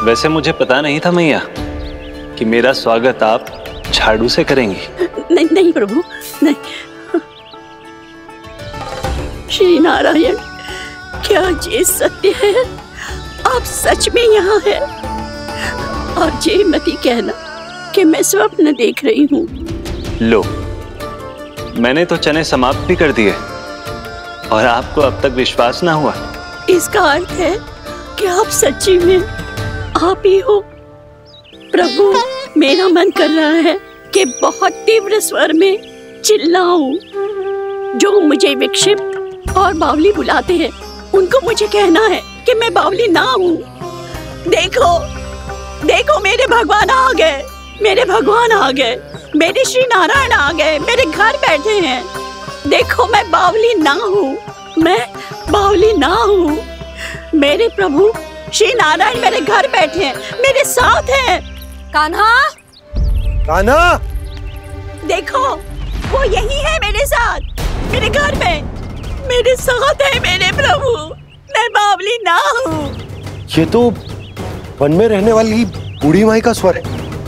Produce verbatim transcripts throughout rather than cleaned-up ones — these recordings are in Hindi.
वैसे मुझे पता नहीं था मैया कि मेरा स्वागत आप झाड़ू से करेंगी। नहीं नहीं प्रभु, नहीं। श्री नारायण, क्या ये सत्य है? आप सच में यहाँ हैं? और ये मत ही कहना कि मैं स्वप्न देख रही हूँ। लो, मैंने तो चने समाप्त भी कर दिए और आपको अब तक विश्वास ना हुआ। इसका अर्थ है कि आप सच्ची में आप ही हो। प्रभु, मेरा मन कर रहा है कि बहुत तीव्र स्वर में चिल्लाऊं। जो मुझे विक्षिप्त और बावली बुलाते हैं उनको मुझे कहना है कि मैं बावली ना हूँ। देखो देखो, मेरे भगवान आ गए, मेरे भगवान आ गए, मेरे श्री नारायण आ गए, मेरे घर बैठे हैं। देखो, मैं बावली ना हूँ, मैं बावली ना हूँ। मेरे प्रभु श्री नारायण मेरे घर बैठे हैं, मेरे साथ हैं। कान्हा, कान्हा, देखो वो यही है मेरे साथ, मेरे घर में मेरे साथ है मेरे प्रभु। मैं बावली ना हूँ। ये तो वन में रहने वाली बूढ़ी माई का स्वर है।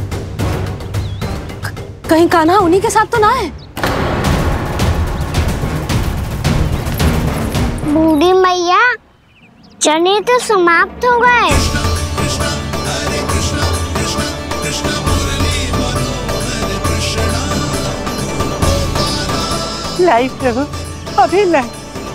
कहीं कान्हा उन्हीं के साथ तो ना है? बूढ़ी मैया, चने तो समाप्त हो गए। लाई प्रभु, अभी लाई।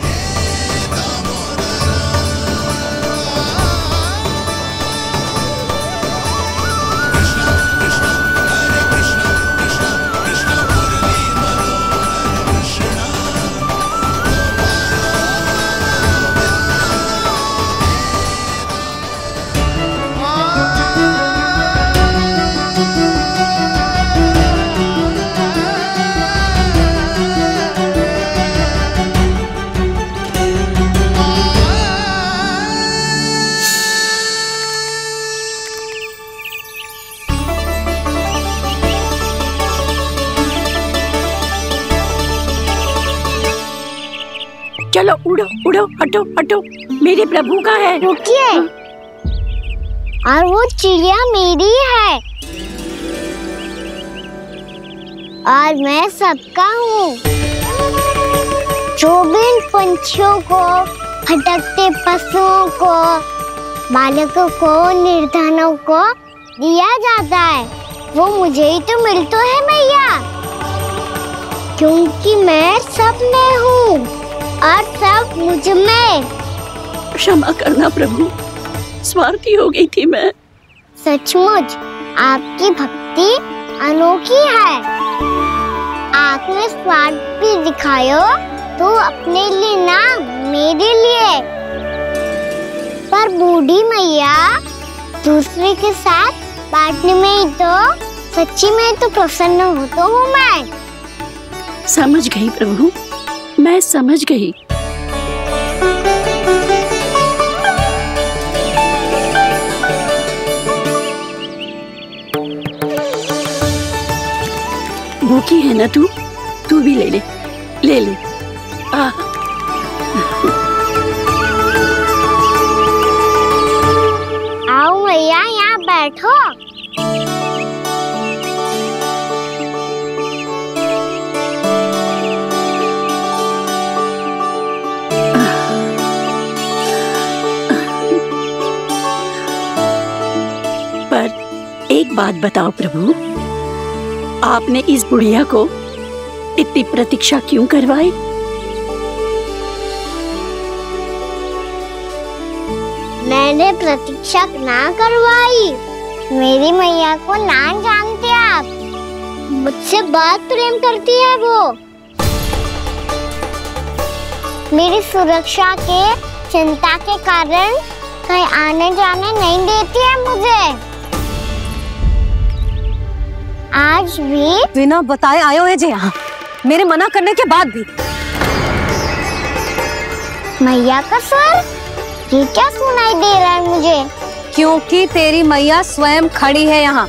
चलो उड़ो उड़ो, हटो हटो, मेरे प्रभु का है। रुकिए, और वो चिड़िया मेरी है और मैं सबका हूँ। जो भी इन पंछियों को, भटकते पशुओं को, बालकों को, निर्धनों को दिया जाता है, वो मुझे ही तो मिलता है मैया, क्योंकि मैं सब में हूँ और सब मुझ में। क्षमा करना प्रभु, स्वार्थी हो गई थी मैं। सचमुच आपकी भक्ति अनोखी है। आपने स्वार्थ भी दिखायो तो अपने लिए ना, मेरे लिए। पर बूढ़ी मैया, दूसरे के साथ बांटने में ही तो सच्ची में तो प्रसन्न होता हूँ मैं। समझ गई प्रभु, मैं समझ गई। भूखी है ना तू? तू भी ले ले, ले ले। आ। आओ मैया, यहाँ बैठो। एक बात बताओ प्रभु, आपने इस बुढ़िया को इतनी प्रतीक्षा क्यों करवाई? मैंने प्रतीक्षा ना करवाई। मेरी मैया को ना जानते आप, मुझसे बहुत प्रेम करती है वो। मेरी सुरक्षा के चिंता के कारण कहीं आने जाने नहीं देती है मुझे। आज भी बिना बताए आए हुए जे यहाँ, मेरे मना करने के बाद भी। मैया का स्वर, ये क्या सुनाई दे रहा है मुझे? क्योंकि तेरी मैया स्वयं खड़ी है यहाँ।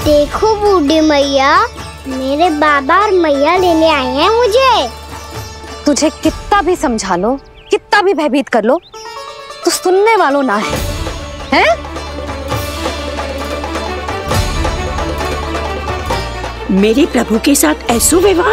देखो बूढ़ी मैया, मेरे बाबा और मैया लेने आए हैं मुझे। तुझे कितना भी समझा लो, कितना भी भयभीत कर लो, तो सुनने वालों ना है, हैं? मेरे प्रभु के साथ ऐसा व्यवहार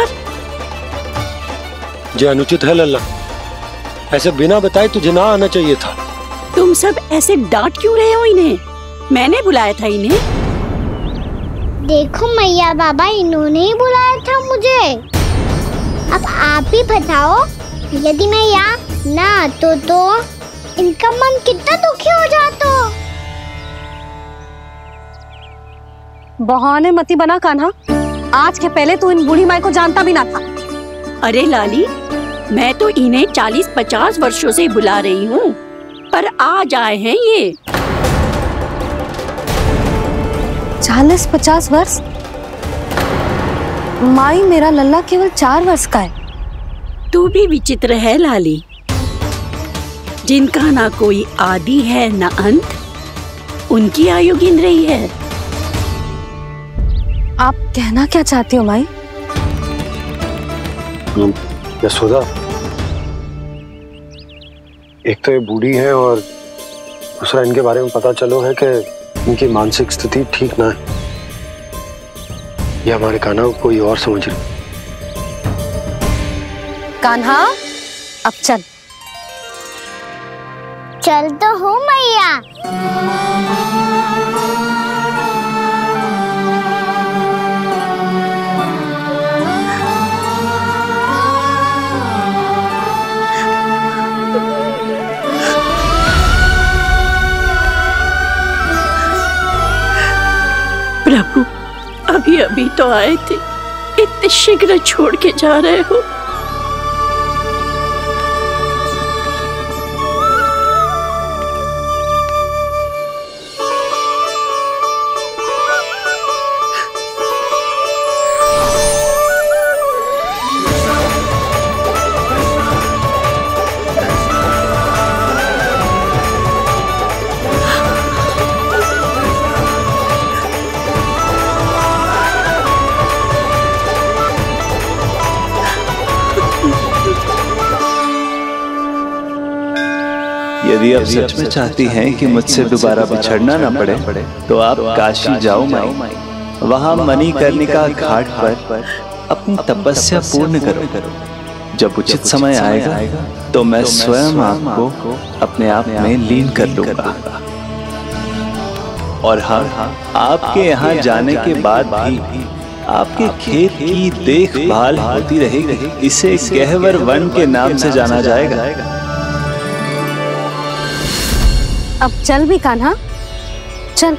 जो अनुचित है लल्ला। ऐसे बिना बताए तुझे ना आना चाहिए था। तुम सब ऐसे डांट क्यों रहे हो इन्हें? मैंने बुलाया था इन्हें। देखो मैया बाबा, इन्होंने ही बुलाया था मुझे। अब आप ही बताओ, यदि मैं यहाँ ना आतो तो इनका मन कितना दुखी हो जाता। बहाने मती बना कान्हा, आज के पहले तू इन बूढ़ी माई को जानता भी ना था। अरे लाली, मैं तो इन्हें चालीस पचास वर्षों से बुला रही हूँ, पर आज आए हैं ये। चालीस पचास वर्ष? माई, मेरा लल्ला केवल चार वर्ष का है। तू भी विचित्र है लाली, जिनका ना कोई आदि है ना अंत, उनकी आयु गिन रही है। आप कहना क्या चाहती हो माई? यशोदा, एक तो ये बूढ़ी है और दूसरा इनके बारे में पता चलो है कि इनकी मानसिक स्थिति ठीक ना है। ये हमारे कान्हा को कोई और समझ रही। कान्हा, अब चल। चल तो हो मैया। प्रभु, अभी अभी तो आए थे, इतने शीघ्र छोड़ के जा रहे हो? यदि आप सच में चाहती हैं कि मुझसे दोबारा बिछड़ना न पड़े, तो आप काशी जाओ माई। वहां मणिकर्णिका घाट पर अपनी तपस्या पूर्ण करो। जब उचित समय आएगा तो मैं स्वयं आपको अपने आप में लीन कर लूंगा। और हाँ, आपके यहाँ जाने के बाद भी आपके खेत की देखभाल होती रहेगी। इसे गहवर वन के नाम से जाना जाएगा। अब चल भी कान्हा, चल।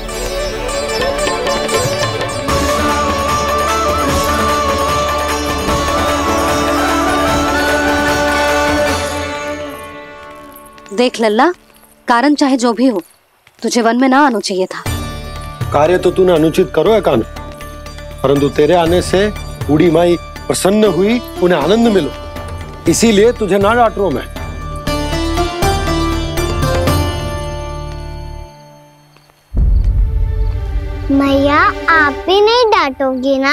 देख लल्ला, कारण चाहे जो भी हो, तुझे वन में ना आना चाहिए था। कार्य तो तूने अनुचित करो है कान्हा, परंतु तेरे आने से बूढ़ी माई प्रसन्न हुई, उन्हें आनंद मिलो, इसीलिए तुझे ना डांट रहा हूं मैं। मैया, आप भी नहीं डांटोगी ना?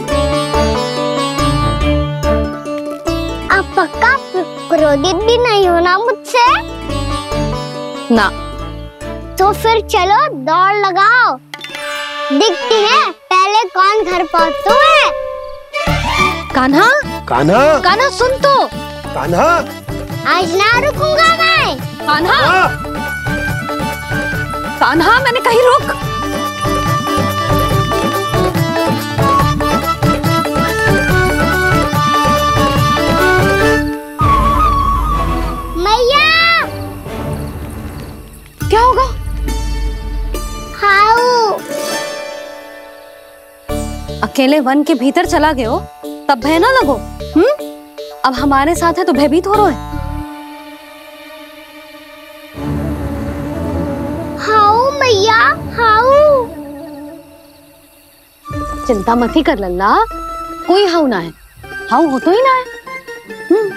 आप पक्का क्रोधित भी नहीं हो ना मुझसे? ना। तो फिर चलो दौड़ लगाओ, दिखती है पहले कौन घर पहुंचता है। कान्हा, कान्हा, कान्हा सुन तो। कान्हा, आज ना रुकूंगा मैं। कान्हा, कान्हा, मैंने कहीं रुक। क्या होगा? हाउ? अकेले वन के भीतर चला गए हो, तब भय ना लगो। हम्म? अब हमारे साथ है तो भयभीत हो रहे हो। हाउ मैया, हाउ? चिंता मत ही कर लल्ला, कोई हाउ ना है। हाउ हो तो ही ना है। हम्म।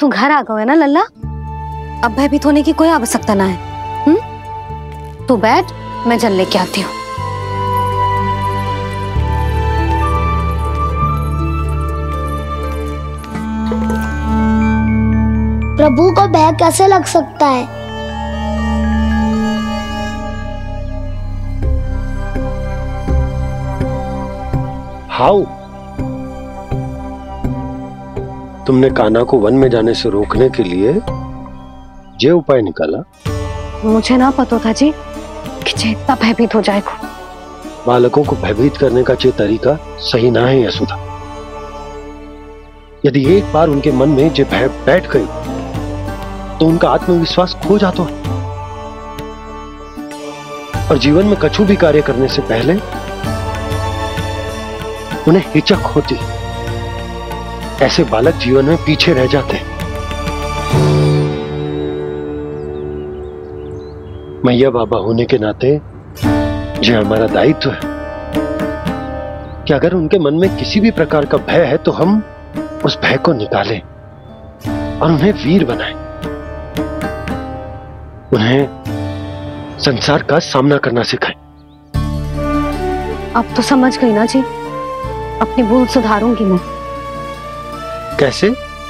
तू घर आ गए है ना लल्ला, अब भयभीत होने की कोई आवश्यकता ना है। हम्म, तू बैठ, मैं जल लेके आती हूँ। प्रभु को भय कैसे लग सकता है? हाउ? तुमने कान्हा को वन में जाने से रोकने के लिए ये उपाय निकाला? मुझे ना पता था जी कि जे इतना भयभीत हो जाएगा। बालकों को भयभीत करने का ये तरीका सही ना है यशोदा। यदि एक बार उनके मन में ये भय बैठ गई तो उनका आत्मविश्वास खो जाता है और जीवन में कछु भी कार्य करने से पहले उन्हें हिचक होती। ऐसे बालक जीवन में पीछे रह जाते हैं। मैया बाबा होने के नाते ये हमारा दायित्व है कि अगर उनके मन में किसी भी प्रकार का भय है तो हम उस भय को निकालें और उन्हें वीर बनाएं। उन्हें संसार का सामना करना सिखाएं। अब तो समझ गई ना जी, अपनी भूल सुधारूंगी मैं। कैसे?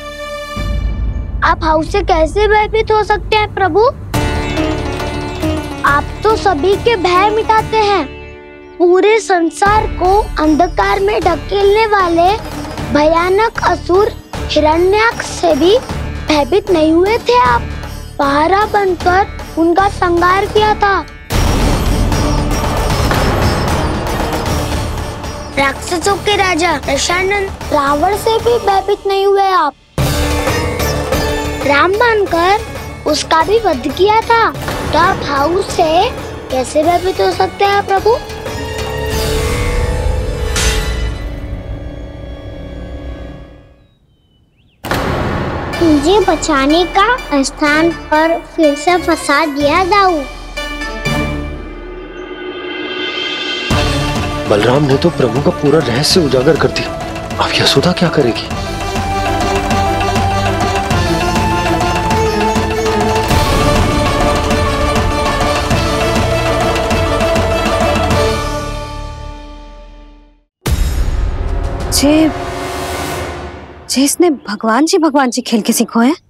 आप हाउस से कैसे भयभीत हो सकते हैं प्रभु? आप तो सभी के भय मिटाते हैं। पूरे संसार को अंधकार में ढकेलने वाले भयानक असुर हिरण्याक्ष से भी भयभीत नहीं हुए थे आप। पहरा बनकर उनका संहार किया था। राक्षसों के राजा दशानन रावण से भी भयभीत नहीं हुए आप। राम बनकर उसका भी वध किया था। तो आप हाउस से कैसे भयभीत हो सकते हैं प्रभु? मुझे बचाने का स्थान पर फिर से फंसा दिया जाऊ। बलराम ने तो प्रभु का पूरा रहस्य उजागर कर दिया। अब यशोदा क्या करेगी? जे जे इसने भगवान जी भगवान जी खेल के सीखो है,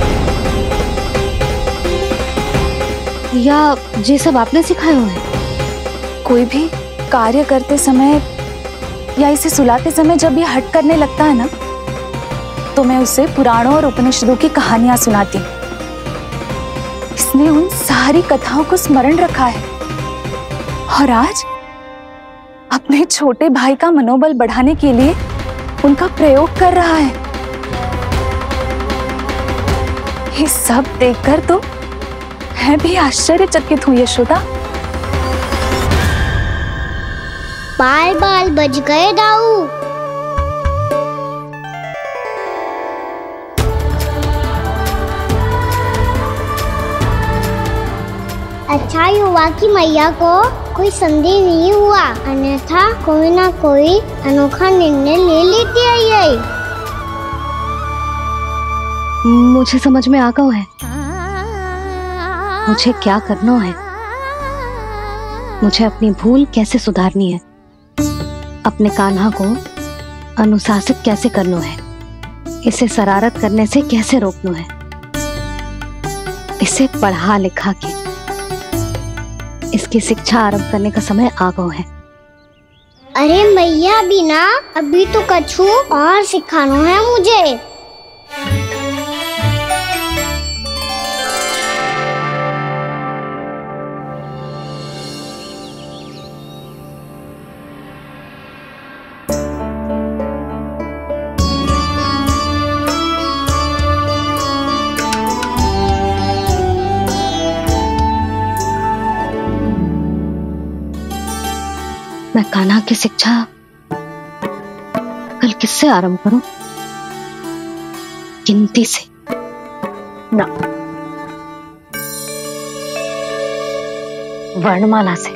या जे सब आपने सिखाए हुए हैं? कोई भी कार्य करते समय या इसे सुलाते समय जब ये हट करने लगता है ना, तो मैं उसे पुराणों और उपनिषदों की कहानियां सुनाती हूँ। इसने उन सारी कथाओं को स्मरण रखा है और आज अपने छोटे भाई का मनोबल बढ़ाने के लिए उनका प्रयोग कर रहा है। ये सब देखकर तो मैं भी आश्चर्यचकित हूँ यशोदा। बाल बाल बज गए दाऊ। अच्छा युवा की मैया को कोई संदेह नहीं हुआ, अन्यथा कोई ना कोई अनोखा निर्णय ले लेती है ये। मुझे समझ में आ गया है मुझे क्या करना है। मुझे अपनी भूल कैसे सुधारनी है, अपने कान्हा को अनुशासित कैसे करना है, इसे शरारत करने से कैसे रोकना है, इसे पढ़ा लिखा के इसकी शिक्षा आरंभ करने का समय आ गया है। अरे मैया बिना अभी तो कछु और सिखाना है मुझे। मैं कान्हा की शिक्षा कल किससे आरंभ करूं? गिनती से ना, वर्णमाला से।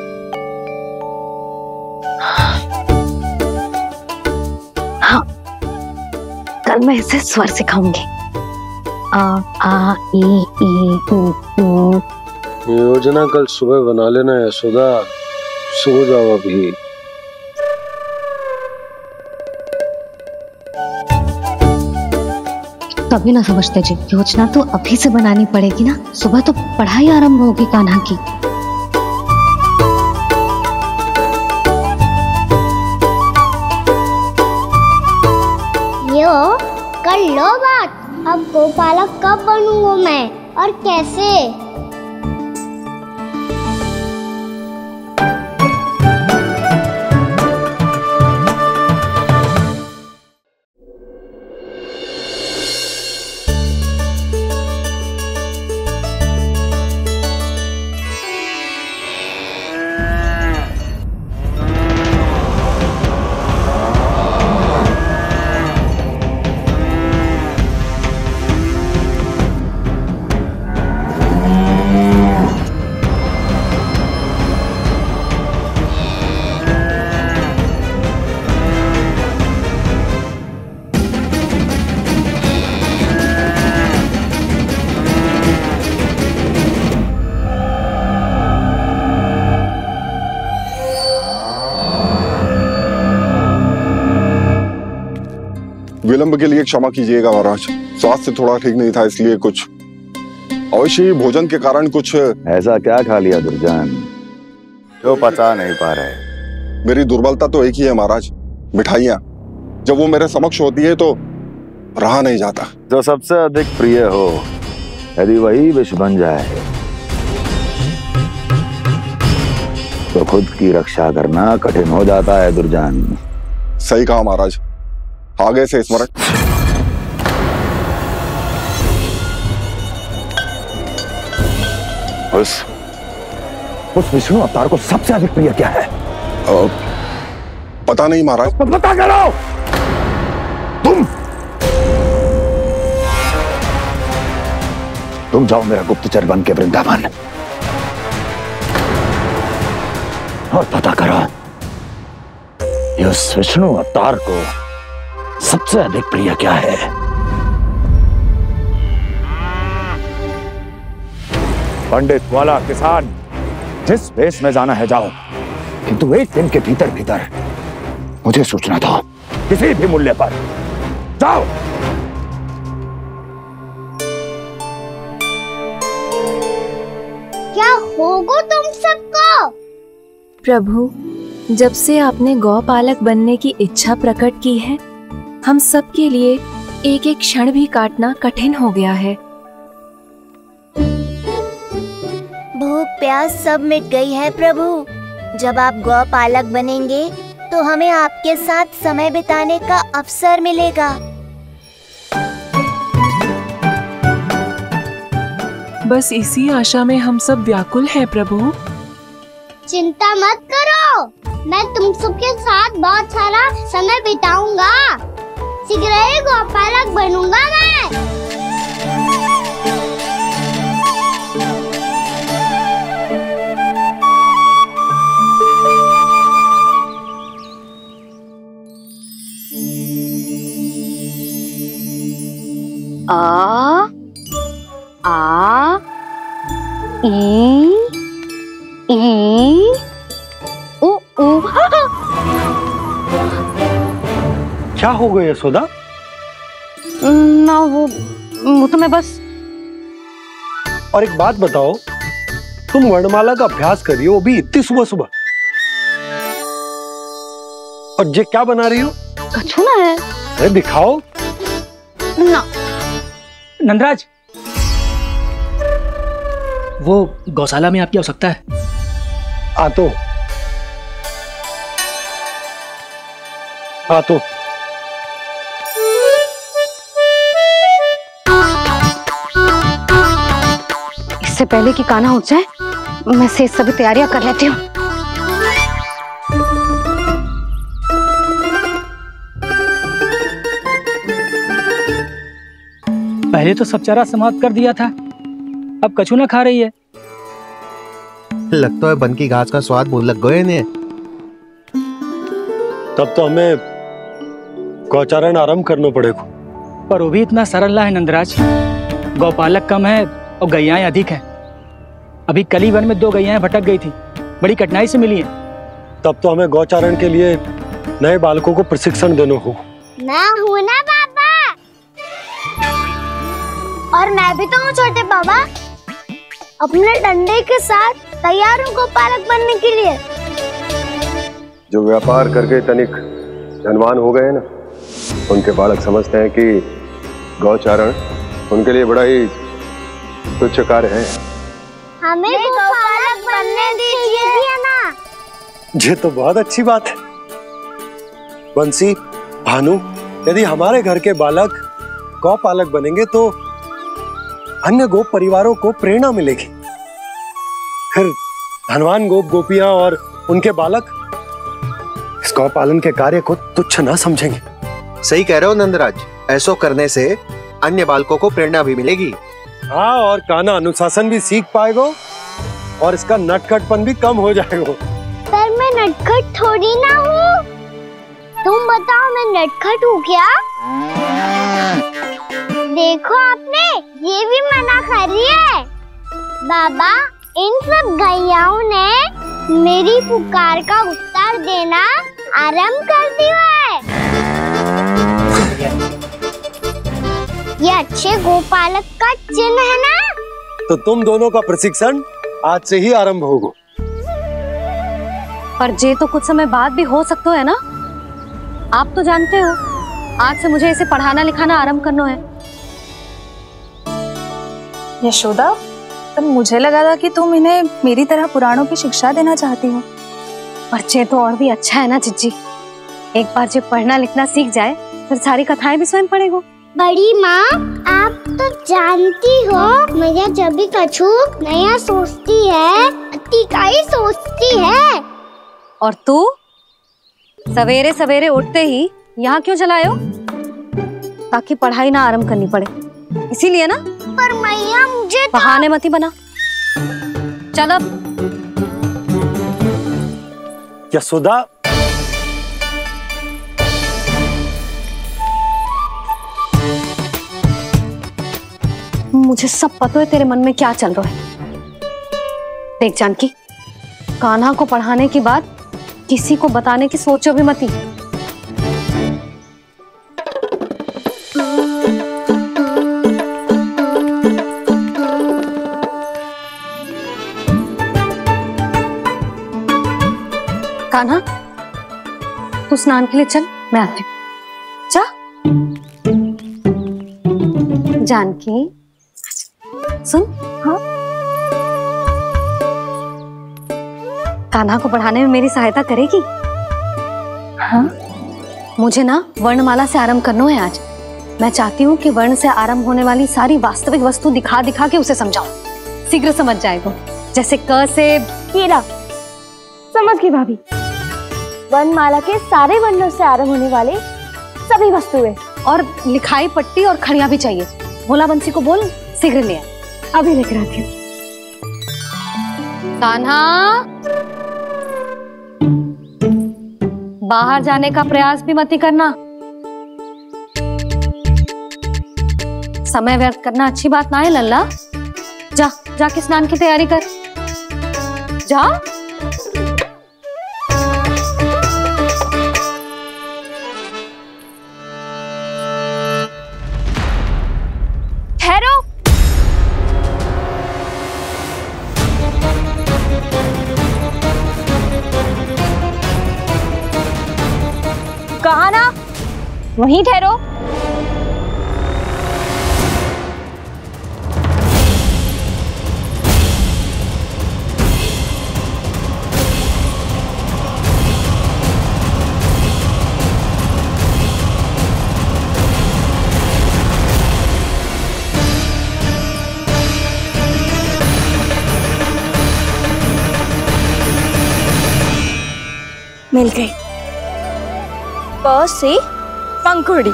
हाँ, कल मैं इसे स्वर सिखाऊंगी। आ आ ई ई उ ऊ। योजना कल सुबह बना लेना यशोदा, सो जाओ अभी। तभी ना समझते जी, योजना तो अभी से बनानी पड़ेगी ना, सुबह तो पढ़ाई आरंभ होगी कान्हा की। यो कर लो बात, अब गोपालक कब बनूंगा मैं और कैसे? विलंब के लिए क्षमा कीजिएगा महाराज, स्वास्थ्य थोड़ा ठीक नहीं था इसलिए कुछ अवश्य ही भोजन के कारण कुछ। ऐसा क्या खा लिया दुर्जन जो पचा नहीं पा रहे? मेरी दुर्बलता तो एक ही है महाराज, मिठाइयाँ। जब वो मेरे समक्ष होती है तो रहा नहीं जाता। जो सबसे अधिक प्रिय हो यदि वही विष बन जाए तो खुद की रक्षा करना कठिन हो जाता है दुर्जन। सही कहा महाराज, आगे से स्मरण। उस उस विष्णु अवतार को सबसे अधिक प्रिय क्या है? आ, पता नहीं महाराज। तो पता करो। तुम तुम जाओ मेरा गुप्तचर बन के वृंदावन और पता करो इस विष्णु अवतार को सबसे अधिक प्रिय क्या है। पंडित वाला किसान जिस वेश में जाना है जाओ, किंतु एक दिन के भीतर भीतर मुझे सूचना दो, किसी भी मूल्य पर जाओ। क्या होगा तुम सबको? प्रभु, जब से आपने गौपालक बनने की इच्छा प्रकट की है, हम सब के लिए एक एक क्षण भी काटना कठिन हो गया है। भूख प्यास सब मिट गई है प्रभु। जब आप गौपालक बनेंगे तो हमें आपके साथ समय बिताने का अवसर मिलेगा। बस इसी आशा में हम सब व्याकुल हैं प्रभु। चिंता मत करो, मैं तुम सबके साथ बहुत सारा समय बिताऊंगा। शीघ्र ही गोपालक बनूंगा मैं। आ आ ई ई उ उ। क्या हो गया यशोदा? ना वो वो तो मैं बस। और एक बात बताओ, तुम वर्णमाला का अभ्यास कर रही हो, वो भी इतनी सुबह सुबह, और ये क्या बना रही हो? कछुआ है। अरे दिखाओ ना। नंदराज, वो गौशाला में आपकी आवश्यकता है। आ तो आ तो इससे पहले कि कान्हा उठ जाए, मैं से सभी तैयारियां कर लेती हूँ। पहले तो सब चारा समाप्त कर दिया था, अब कछू ना खा रही है। लगता है बन की घास का स्वाद मुंह लग गए ने। तब तो हमें गौचारण आरंभ करना पड़ेगा। पर वो भी इतना सरल है नंदराज। गौपालक कम है और गैयाएं अधिक हैं। अभी कली वन में दो गैयाएं भटक गई थी, बड़ी कठिनाई से मिली हैं। तब तो हमें गौचारण के लिए नए बालकों को प्रशिक्षण देना हो। मैं हूँ ना पापा, और मैं भी तो हूँ छोटे बाबा। अपने डंडे के साथ तैयार हूँ गौपालक बनने के लिए। जो व्यापार करके तनिक धनवान हो गए ना, उनके बालक समझते हैं कि गौचारण उनके लिए बड़ा ही तुच्छ कार्य है। हमें गौपालक बनने दीजिए ना। ये तो बहुत अच्छी बात है। बंसी, भानु, यदि हमारे घर के बालक गौपालक बनेंगे तो अन्य गोप परिवारों को प्रेरणा मिलेगी। फिर धनवान गोप गोपियां और उनके बालक इस गौपालन के कार्य को तुच्छ ना समझेंगे। सही कह रहे हो नंदराज, ऐसा करने से अन्य बालकों को प्रेरणा भी मिलेगी। हाँ, और कान्हा अनुशासन भी सीख पाएगा और इसका नटखटपन भी कम हो जाएगा। पर मैं नटखट थोड़ी ना हूँ। तुम बताओ, मैं नटखट हूँ क्या? देखो आपने ये भी मना कर रही है। बाबा, इन सब गैयाओं ने मेरी पुकार का उत्तर देना आरंभ कर दिया है। ये अच्छे गोपालक का चिन्ह है ना? तो तुम दोनों का प्रशिक्षण आज से ही आरंभ होगा। पर जे तो कुछ समय बाद भी हो सकता है ना। आप तो जानते हो, आज से मुझे इसे पढ़ाना लिखाना आरंभ करना है। यशोदा, पर मुझे लगा था कि तुम इन्हें मेरी तरह पुराणों की शिक्षा देना चाहती हो। पर जे तो और भी अच्छा है ना जिज्जी। एक बार जब पढ़ना लिखना सीख जाए फिर सारी कथाएं भी स्वयं पढ़ेगा। बड़ी माँ, आप तो जानती हो मैया जब भी कछु नया सोचती है, अतिका ही सोचती है। और तू सवेरे सवेरे उठते ही यहाँ क्यों चलाए हो? ताकि पढ़ाई ना आरंभ करनी पड़े, इसीलिए ना। पर मैया मुझे तो... बहाने मती बना। चल अब। यशोदा, मुझे सब पता है तेरे मन में क्या चल रहा है। देख जानकी, कान्हा को पढ़ाने की बात किसी को बताने की सोचो भी मती। कान्हा, तू स्नान के लिए चल, मैं आती हूँ। जा। जानकी, सुन। हाँ? कान्हा को पढ़ाने में मेरी सहायता करेगी? हाँ? मुझे ना वर्णमाला से आरंभ करना है आज। मैं चाहती हूँ कि वर्ण से आरंभ होने वाली सारी वास्तविक वस्तु दिखा दिखा के उसे समझाऊं। शीघ्र समझ जाएगा। जैसे क से केरा। समझ गई भाभी। वर्णमाला के सारे वर्णों से आरंभ होने वाले सभी वस्तुएं, और लिखाई पट्टी और खड़िया भी चाहिए। भोला बंसी को बोल शीघ्र ले आए। अभी लेकर आती हूँ। कान्हा, बाहर जाने का प्रयास भी मत करना। समय व्यर्थ करना अच्छी बात ना है लल्ला। जा, जाके स्नान की तैयारी कर। जा। ठहरो। कहा ना, वहीं ठहरो। मिल गई। प से पंखुड़ी।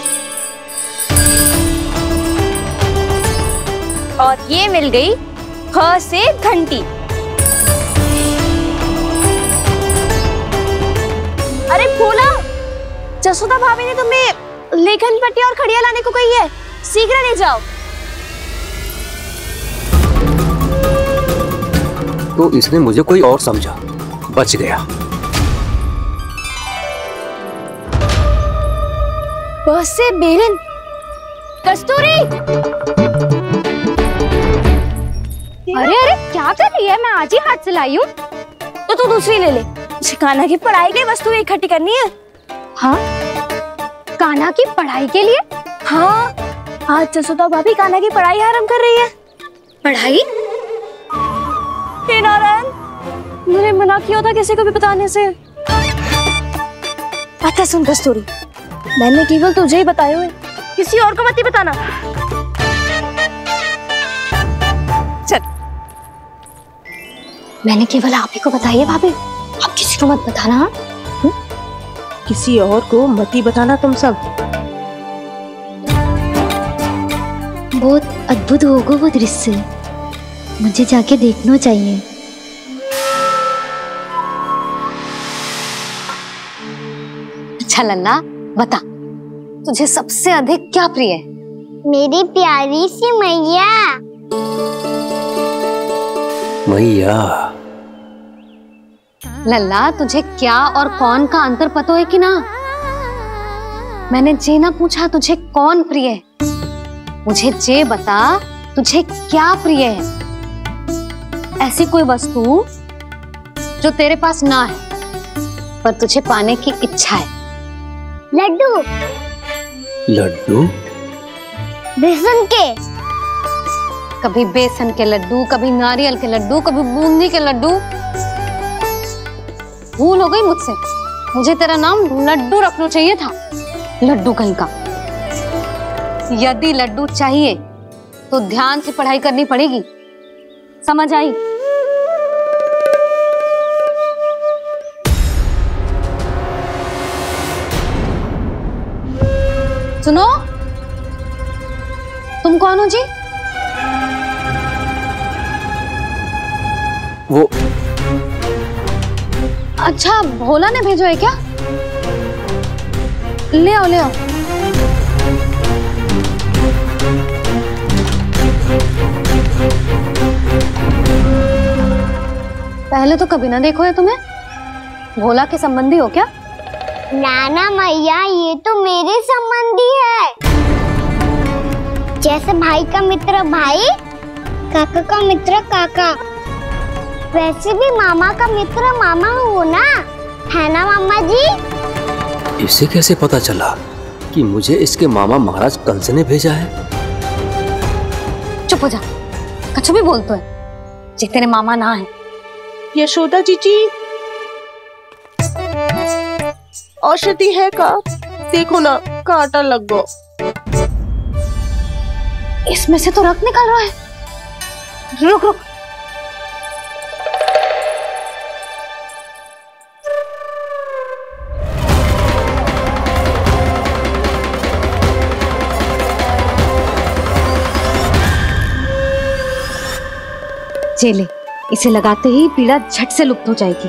और ये मिल गई ख से घंटी। अरे फूला, जसोदा भाभी ने तुम्हें लेखन पट्टी और खड़िया लाने को कही है, शीघ्र ले जाओ। तो इसने मुझे कोई और समझा, बच गया। बस से बेलन। कस्तूरी, अरे अरे क्या कर रही है? मैं आज ही हाथ से लाई हूँ। तो तू दूसरी ले ले। कान्हा की पढ़ाई की वस्तुएं इकट्ठी करनी है। हाँ, कान्हा की पढ़ाई के लिए? हाँ, आज जसोदा भाभी कान्हा की पढ़ाई आरंभ कर रही है। पढ़ाई? हे नारायण, मैंने मना किया था किसी को भी बताने से। अच्छा सुन कस्तूरी, मैंने केवल तुझे ही बताया है, किसी और को मत ही बताना। चल। मैंने केवल आप ही को बताई है भाभी, आप किसी को मत बताना। हुँ? किसी और को मत ही बताना तुम सब। बहुत अद्भुत होगा वो दृश्य, मुझे जाके देखना चाहिए। अच्छा लल्ला, बता तुझे सबसे अधिक क्या प्रिय है? मेरी प्यारी सी मैया। मैया। लल्ला, तुझे क्या और कौन का अंतर पता है कि ना? मैंने जे ना पूछा तुझे कौन प्रिय है, मुझे जे बता तुझे क्या प्रिय है। ऐसी कोई वस्तु जो तेरे पास ना है पर तुझे पाने की इच्छा है। लड्डू। लड्डू? बेसन के। कभी बेसन के लड्डू, कभी नारियल के लड्डू, कभी बूंदी के लड्डू। भूल हो गई मुझसे, मुझे तेरा नाम लड्डू रखना चाहिए था। लड्डू कहीं का। यदि लड्डू चाहिए तो ध्यान से पढ़ाई करनी पड़ेगी, समझ आई? सुनो, तुम कौन हो जी? वो अच्छा, भोला ने भेजो है क्या? ले आओ ले आओ। पहले तो कभी ना देखो है तुम्हें। भोला के संबंधी हो क्या? नाना मैया, ये तो मेरे संबंधी है। जैसे भाई का मित्र भाई, काका का मित्र काका, वैसे भी मामा का मित्र मामा हो ना, है ना मामा जी? इसे कैसे पता चला कि मुझे इसके मामा महाराज कंस ने भेजा है? चुप हो जा, कुछ भी बोलते है जे तेरे मामा ना है। यशोदा जीजी, औषधि है का? देखो ना, कांटा लग गो। इसमें से तो रक्त निकल रहा है। रुक रुक। चले, इसे लगाते ही पीड़ा झट से लुप्त हो जाएगी।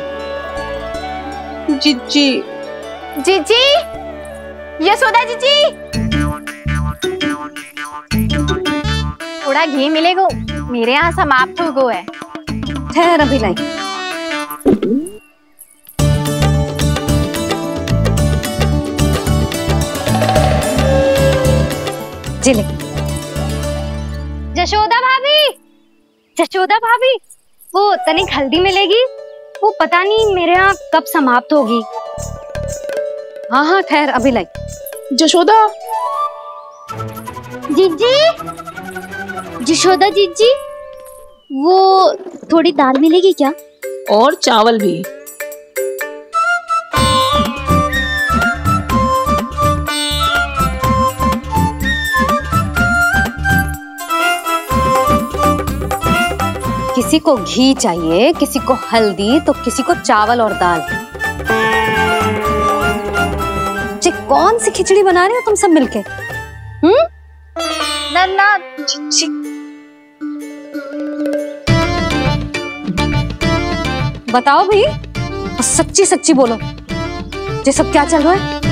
जीजी, जीजी, यशोदा जीजी, थोड़ा घी मिलेगा, मेरे यहाँ समाप्त हो गो है। ठहर अभी लाई। जिले। यशोदा भाभी, यशोदा भाभी, वो तनिक हल्दी मिलेगी? वो पता नहीं मेरे यहाँ कब समाप्त होगी। हाँ हाँ ठहर अभी लाई। यशोदा जीजी, यशोदा जीजी, वो थोड़ी दाल मिलेगी क्या? और चावल भी। किसी को घी चाहिए, किसी को हल्दी, तो किसी को चावल और दाल। जी कौन सी खिचड़ी बना रही हो तुम सब मिलके? हम्म? नन्ना, बताओ भाई, और सच्ची सच्ची बोलो, ये सब क्या चल रहा है?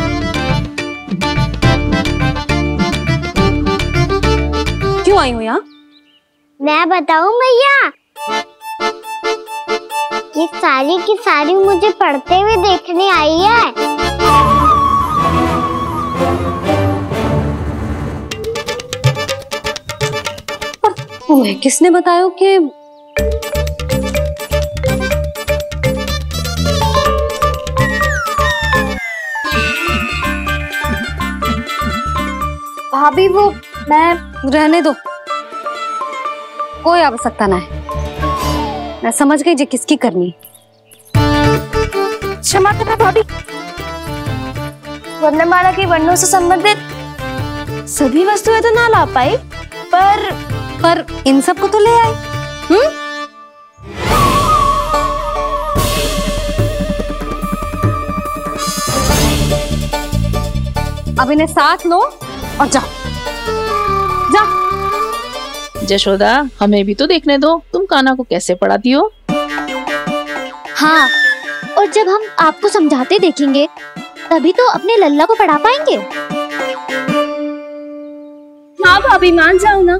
क्यों आई हो यहाँ? मैं बताऊं मैया, ये सारी की सारी मुझे पढ़ते हुए देखने आई है। तुम्हें किसने बताया कि भाभी वो मैं रहने दो, कोई आवश्यकता ना है। मैं समझ गई जी किसकी करनी। क्षमा करना भाभी, वर्णमाला के वर्णों से संबंधित सभी वस्तुएं तो ना ला पाई, पर पर इन सब को तो ले आए। हम्म अब इन्हें साथ लो और जाओ जाओ। यशोदा, हमें भी तो देखने दो, तुम कान्हा को कैसे पढ़ाती हो। हाँ, और जब हम आपको समझाते देखेंगे तभी तो अपने लल्ला को पढ़ा पाएंगे। हाँ भाभी, मान जाओ ना।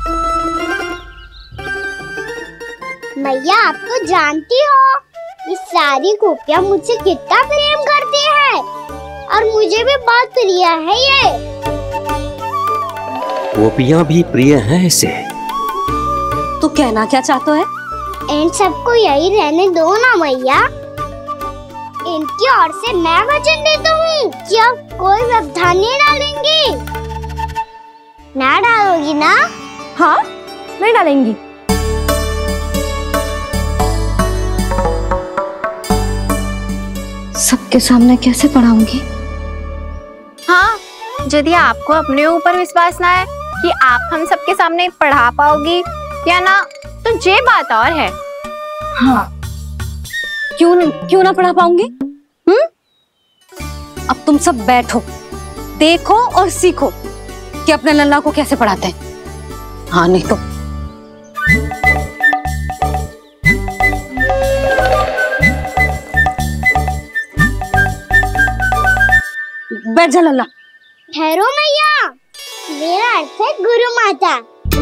मैया, आप तो जानती हो ये सारी गोपियां मुझसे कितना प्रेम करती है, और मुझे भी बहुत प्रिय है ये। गोपियां भी प्रिय हैं इसे। तो कहना क्या चाहते है? इन सबको यही रहने दो ना मैया। इनकी ओर से मैं वचन देता हूँ कि अब कोई व्यवधान नहीं डालेंगी। ना डालोगी ना? हाँ, मैं डालेंगी। सबके सामने कैसे पढ़ाऊंगी? हाँ, यदि आपको अपने ऊपर विश्वास ना है कि आप हम सबके सामने पढ़ा पाओगी या ना, तो ये बात और है। हाँ, क्यों न, क्यों ना पढ़ा पाऊंगी? हम्म अब तुम सब बैठो, देखो और सीखो कि अपने लल्ला को कैसे पढ़ाते हैं। हाँ, नहीं तो बैठ जा लल्ला। ठहरो मैया, मेरा अर्थ है गुरु माता।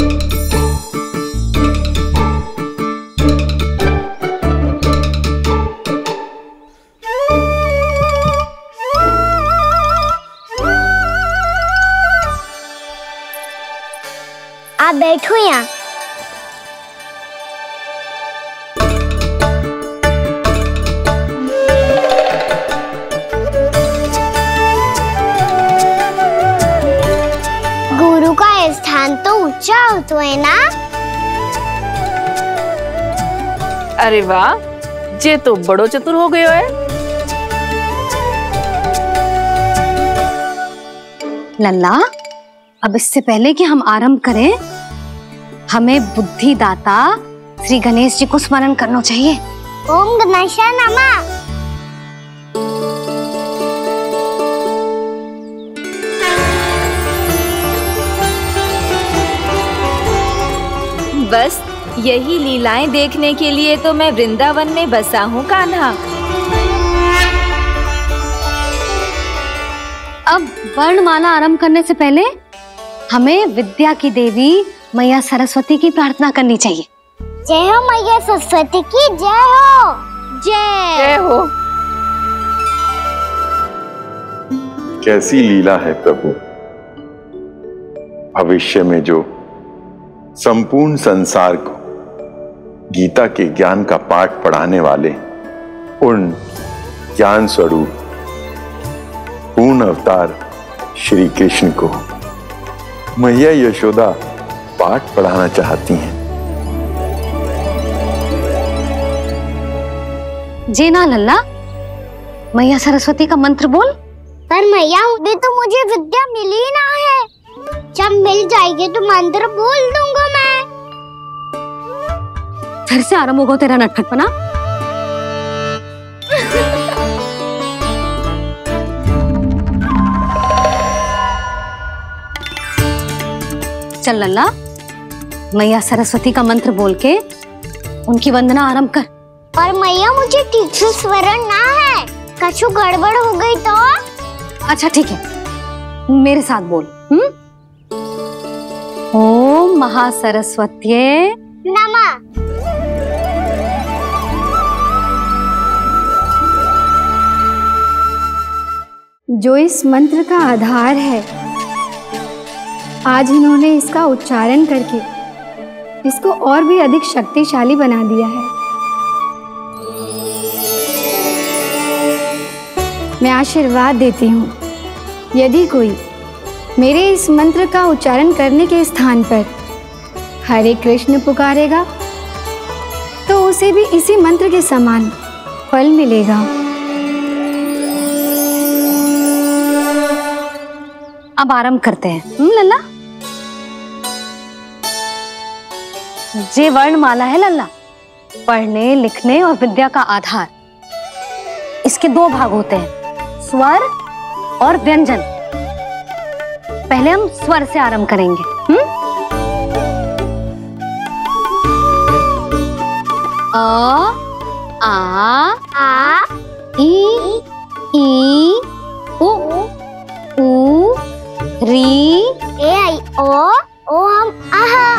आप बैठो यहाँ। गुरु का स्थान तो ऊंचा होता है ना? अरे वाह, जे तो बड़ो चतुर हो गयो है। लल्ला, अब इससे पहले कि हम आरंभ करें, हमें बुद्धि दाता श्री गणेश जी को स्मरण करना चाहिए। ओम गणेशाय नमः। बस यही लीलाएं देखने के लिए तो मैं वृंदावन में बसा हूँ कान्हा। अब वर्णमाला आरंभ करने से पहले हमें विद्या की देवी मैया सरस्वती की प्रार्थना करनी चाहिए। जय हो मैया सरस्वती की जय हो। जय जय हो। कैसी लीला है प्रभु, भविष्य में जो संपूर्ण संसार को गीता के ज्ञान का पाठ पढ़ाने वाले उन ज्ञान स्वरूप पूर्ण अवतार श्री कृष्ण को मैया यशोदा पाठ पढ़ाना चाहती हैं। जी ना लल्ला, मैया सरस्वती का मंत्र बोल। पर मैया, अभी तो मुझे विद्या मिली ना है। जब मिल जाएगी तो मंत्र बोल दूंगा मैं। फिर से आरंभ होगा तेरा नटखटपना। चल लल्ला, मैया सरस्वती का मंत्र बोल के उनकी वंदना आरंभ कर। और मैया मुझे ठीक से स्मरण ना है, कछु गड़बड़ हो गई तो? अच्छा ठीक है, मेरे साथ बोल। हम्म? ओम महासरस्वत्ये नमः। जो इस मंत्र का आधार है, आज इन्होंने इसका उच्चारण करके इसको और भी अधिक शक्तिशाली बना दिया है। मैं आशीर्वाद देती हूँ, यदि कोई मेरे इस मंत्र का उच्चारण करने के स्थान पर हरे कृष्ण पुकारेगा तो उसे भी इसी मंत्र के समान फल मिलेगा। अब आरंभ करते हैं। हम्म लल्ला, जे वर्णमाला है लल्ला, पढ़ने लिखने और विद्या का आधार। इसके दो भाग होते हैं, स्वर और व्यंजन। पहले हम स्वर से आरंभ करेंगे। हम्म? अ, आ, आ, ई, ई, उ, ऊ, री, ए आई ओ, ओ हम आहा।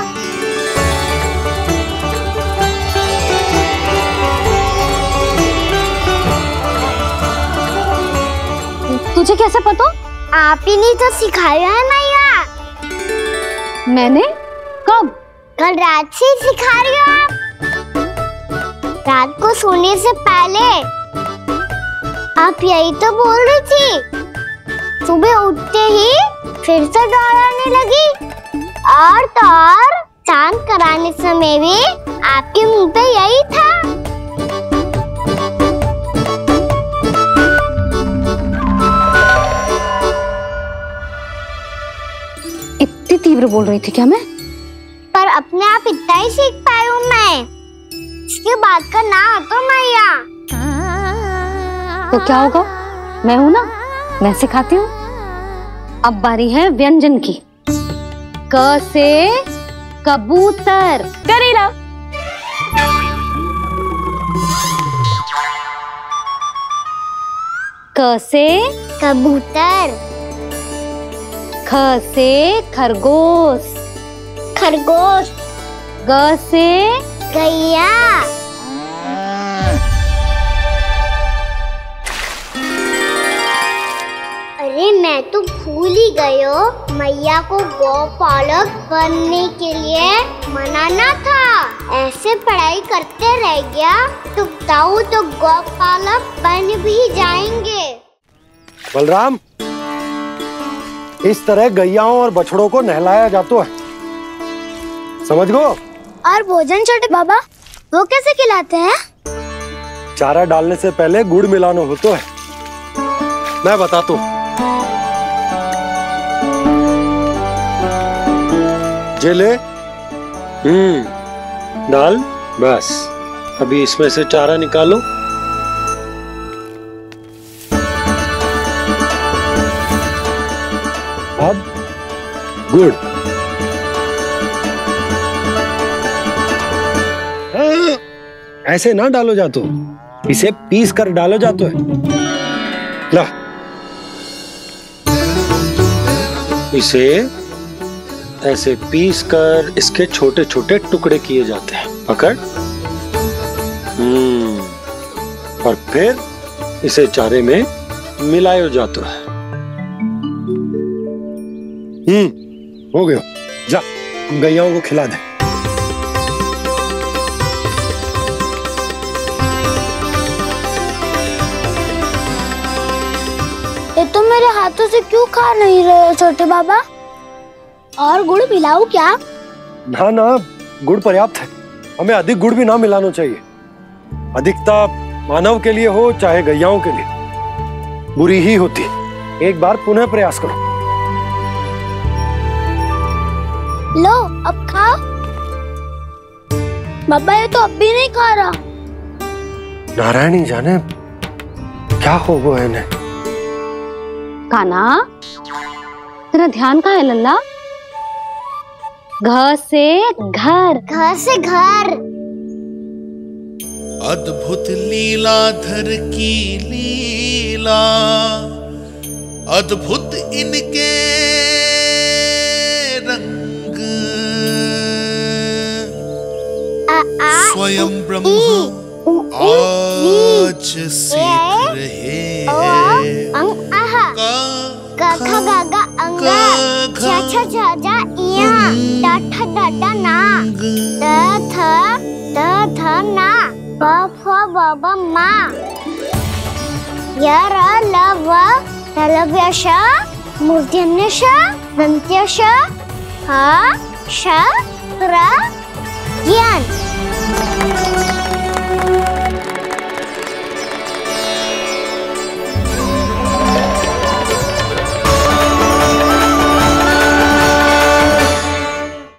तुझे कैसे पता? आप ही ने तो सिखाया है मैया। मैंने? कब? कल रात से सिखा रही हो आप। रात को सोने से पहले आप यही तो बोल रही थी। सुबह उठते ही फिर से डराने लगी, और तो और शांत कराने समय भी आपके मुंह पे यही था। इतनी तीव्र बोल रही थी क्या मैं? पर अपने आप इतना ही सीख पाई हूँ मैं। इसके बाद का ना तो मैया। तो क्या होगा? मैं हूं ना, मैं सिखाती हूँ। अब बारी है व्यंजन की। क से कबूतर। करेला। क से कबूतर। ख से खरगोश। खरगोश। ग से गैया। अरे मैं तो भूल ही गई हूँ, मैया को गौपालक बनने के लिए मनाना था। ऐसे पढ़ाई करते रह गया तो ताऊ तो गौपालक बन भी जाएंगे। बलराम, इस तरह गैयाओं और बछड़ों को नहलाया जाता है, समझ गो? और भोजन छोटे बाबा, वो कैसे खिलाते हैं? चारा डालने से पहले गुड़ मिलाना होता है, मैं बताता हूँ। जे ले, हम्म, डाल, बस। अभी इसमें से चारा निकालो। अब गुड़। हाँ, ऐसे ना डालो जातो, इसे पीस कर डालो जातो है। ला, इसे ऐसे पीस कर इसके छोटे छोटे टुकड़े किए जाते हैं। पकड़। हम्म, और फिर इसे चारे में मिलाया जाता है। हम्म, हो गया। जा, गैयाओं को खिला दे। ये तो मेरे हाथों से क्यों खा नहीं रहे छोटे बाबा? और गुड़ मिलाऊं क्या? ना ना, गुड़ पर्याप्त है। हमें अधिक गुड़ भी ना मिलाना चाहिए। अधिकता मानव के लिए हो चाहे गैयाओं के लिए बुरी ही होती। एक बार पुनः प्रयास करो। लो, अब खाओ। बाबा ये तो अब भी नहीं खा रहा। नारायणी जाने क्या हो गया है इन्हें। काना, तेरा ध्यान कहाँ है लल्ला? घ से घर। घर से घर। अद्भुत लीलाधर की लीला, अद्भुत इनके रंग, स्वयं ब्रह्मा आज सीख रहे हैं। गा खा गा गा अंगा, छा छा छा जा इया, डा ठा डा डा ना, द थ द थ ना, ब फ ब ब मा, य र ल व तलव्य श, मूर्धन्य श, दन्त्य श, ह श र ज्ञान।